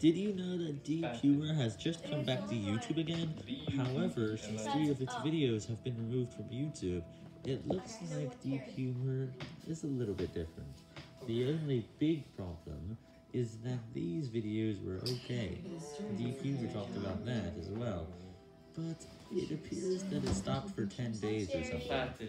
Did you know that Deep Humor has just come back to YouTube again? However, since 3 of its videos have been removed from YouTube, it looks like Deep Humor is a little bit different. The only big problem is that these videos were okay. Deep Humor talked about that as well, but it appears that it stopped for 10 days or something.